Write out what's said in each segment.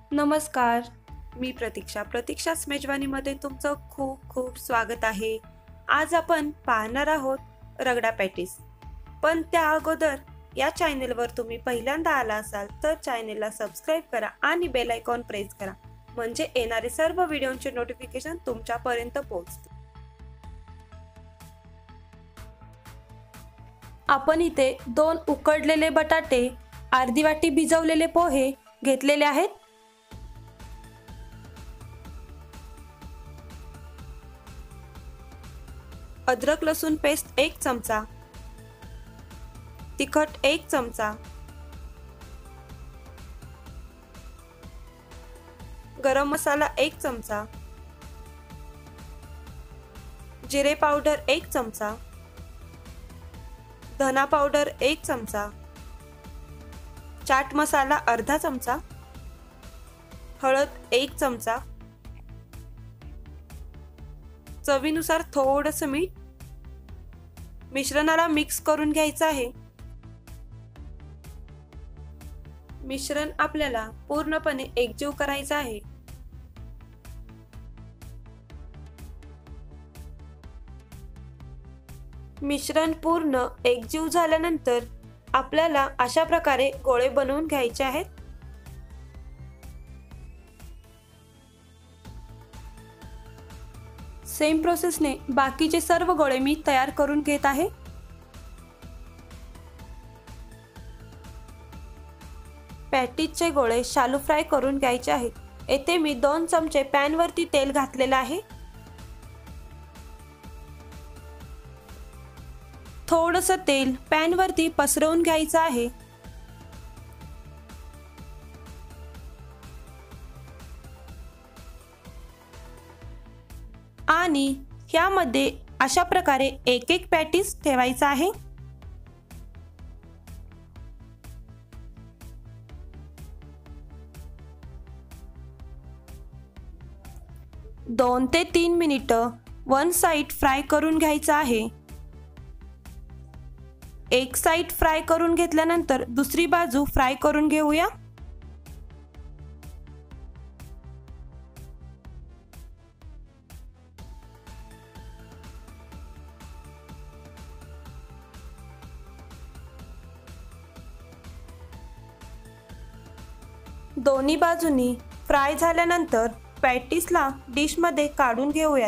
नमस्कार, मी प्रतीक्षाच मेजवानीमध्ये तुमचं खूप खूप स्वागत आहे. आज आपण पाहणार आहोत रगडा पॅटीस. पण त्या अगोदर या चॅनेलवर तुम्ही पहिल्यांदा आला असाल तर चॅनेलला सबस्क्राईब करा आणि बेल आयकॉन प्रेस करा, म्हणजे येणारे सर्व व्हिडिओचे नोटिफिकेशन तुमच्यापर्यंत पोहोचतील. आपण इथे 2 उकडलेले बटाटे, अर्धी वाटी भिजवलेले पोहे घेतलेले आहेत. अद्रक लसूण पेस्ट 1 चमचा, तिखट 1 चमचा, गरम मसाला 1 चमचा, जिरे पावडर 1 चमचा, धना पावडर 1 चमचा, चाट मसाला अर्धा चमचा, हळद 1 चमचा, चवीनुसार थोडंसं मीठ. मिश्रणाला मिक्स करून घ्यायचं आहे. मिश्रण आपल्याला पूर्णपणे एकजीव करायचं आहे. मिश्रण पूर्ण एकजीव झाल्यानंतर आपल्याला अशा प्रकारे गोळे बनवून घ्यायचे आहेत. सेम प्रोसेसने बाकीचे सर्व गोळे मी तयार करून घेत आहे. पॅटीसचे गोळे शालो फ्राय करून घ्यायचे आहेत. येथे मी 2 चमचे पॅन वरती तेल घातलेले आहे. थोडंसं तेल पॅन वरती पसरवून घ्यायचं आहे. आणि ह्यामध्ये अशा प्रकारे एक एक पॅटीस ठेवायचा आहे. दोन ते 3 मिनिटं वन साइड फ्राय करून घ्यायचं आहे. एक साइड फ्राय करून घेतल्यानंतर दुसरी बाजू फ्राय करून घेऊया. दोन्ही बाजूनी फ्राय झाल्यानंतर पॅटीसला डिशमध्ये काढून घेऊयात.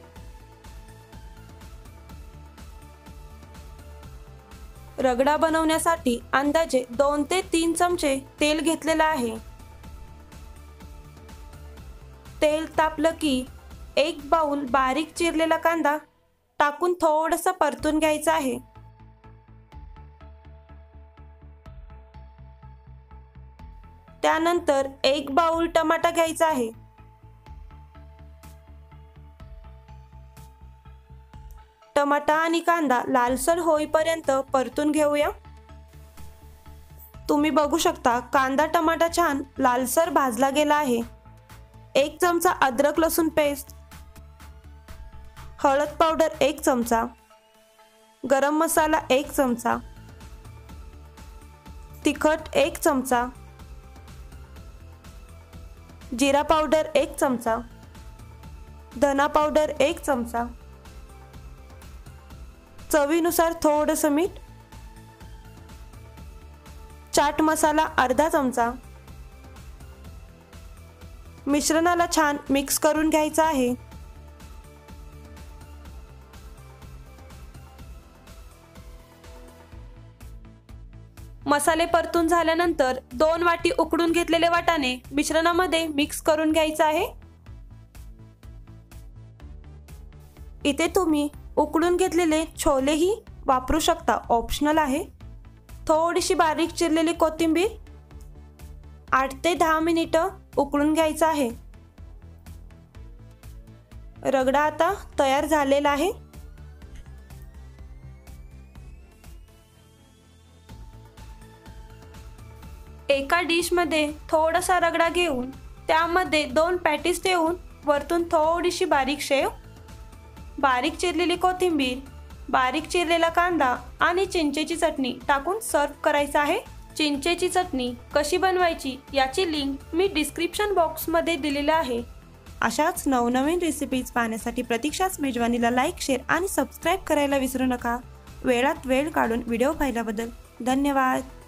रगडा बनवण्यासाठी अंदाजे 2 ते 3 चमचे तेल घेतलेलं आहे. तेल तापलं की 1 बाउल बारीक चिरलेला कांदा टाकून थोडंसं परतून घ्यायचं आहे. त्यानंतर 1 बाउल टमाटा घ्यायचा आहे. टमाटा आणि कांदा लालसर होईपर्यंत परतून घेऊया. तुम्ही बघू शकता कांदा टमाटा छान लालसर भाजला गेला आहे. 1 चमचा अद्रक लसूण पेस्ट, हळद पावडर 1 चमचा, गरम मसाला 1 चमचा, तिखट 1 चमचा, जीरा पावडर 1 चमचा, धना पावडर 1 चमचा, चवीनुसार थोडंसं मीठ, चाट मसाला अर्धा चमचा. मिश्रणाला छान मिक्स करून घ्यायचं आहे. मसाले परतून झाल्यानंतर 2 वाटी उकडून घेतलेले वाटाणे मिश्रणामध्ये मिक्स करून घ्यायचं आहे. इथे तुम्ही उकडून घेतलेले छोलेही वापरू शकता, ऑप्शनल आहे. थोडीशी बारीक चिरलेली कोथिंबीर. 8 ते 10 मिनिटं उकळून घ्यायचं आहे. रगडा आता तयार झालेला आहे. एका डिशमध्ये थोडासा रगडा घेऊन त्यामध्ये 2 पॅटीस ठेवून वरतून थोडीशी बारीक शेव, बारीक चिरलेली कोथिंबीर, बारीक चिरलेला कांदा आणि चिंचेची चटणी टाकून सर्व करायचा आहे. चिंचेची चटणी कशी बनवायची याची लिंक मी डिस्क्रिप्शन बॉक्समध्ये दिलेली आहे। अशाच नवनवीन रेसिपीज पाहण्यासाठी प्रतीक्षाच मेजवानीला लाईक, शेअर आणि सबस्क्राईब करायला विसरू नका। वेळात वेळ काढून व्हिडिओ पाहिल्याबद्दल धन्यवाद।